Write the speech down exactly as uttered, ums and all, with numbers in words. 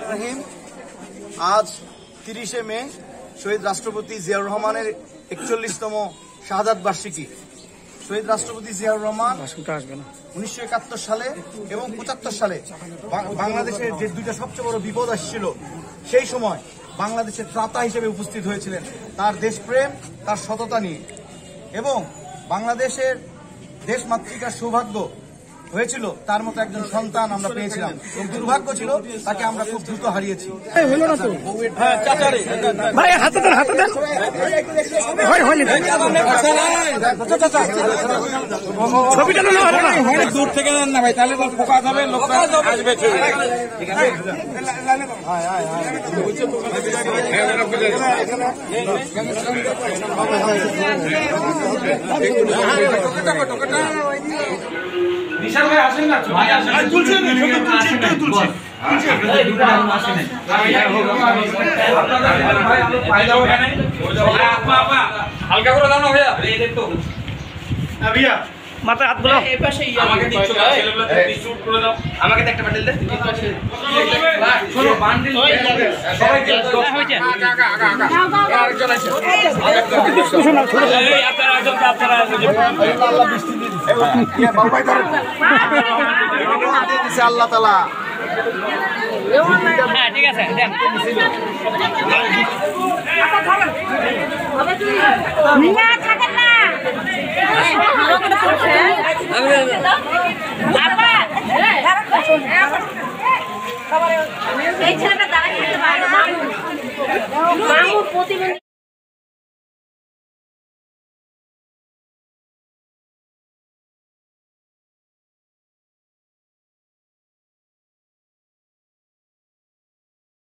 রহিম। আজ তিরিশে মে শহীদ রাষ্ট্রপতি জিয়াউর রহমানের একচল্লিশতম শাহাদাত বার্ষিকী। শহীদ রাষ্ট্রপতি জিয়াউর রহমান উনিশশো একাত্তর সালে এবং পঁচাত্তর সালে বাংলাদেশের যে দুইটা সবচেয়ে বড় বিপদ আসছিল, সেই সময় বাংলাদেশের ত্রাতা হিসেবে উপস্থিত হয়েছিলেন তার দেশপ্রেম, তার সততা নিয়ে। এবং বাংলাদেশের দেশমাতৃকার সৌভাগ্য হয়েছিল তার মতো একজন সন্তান আমরা পেয়েছিলাম, এবং দুর্ভাগ্য ছিল তাকে আমরা খুব দ্রুত হারিয়েছি। দূর থেকে নেন না ভাই, তাহলে তো ফোকা যাবে, লোকটা আসবে। নিশান ভাই আসেন না, ভাই আসেন না, তুলছেন না, শুধু তুলছেন, একটু তুলছেন, তুলছেন, এই দুটো আসেন না। ভাই আপনারা ভাই আমরা ফায়দা হবে না, আপা আপা হালকা করে দাও না ভাইয়া, এই দেখো না ভাইয়া মাথা হাত গুলো এই পাশে আমাকে দিচ্ছ না, ছেলেগুলো একটু শুট করে দাও, আমাকে একটা বান্ডেল দে, এই পাশে শোনো বান্ডেল সবাই হয়ে যায়, আগা আগা আগা আগা আরেকজন আছে, শোনো এই আপনারা একজন আপনারা আল্লাহ বৃষ্টি দিয়ে দিছে, ইয়া বাবু ভাই ধরেন দিয়ে দিছে আল্লাহ তাআলা। হ্যাঁ ঠিক আছে দেন আপা ধরেন, হবে তুই মিনা থাকেন না ভালো করে করছে আপা এই ছেলেটা দাঁড়ায় খেতে পারে না, মামু প্রতিবন্ধী।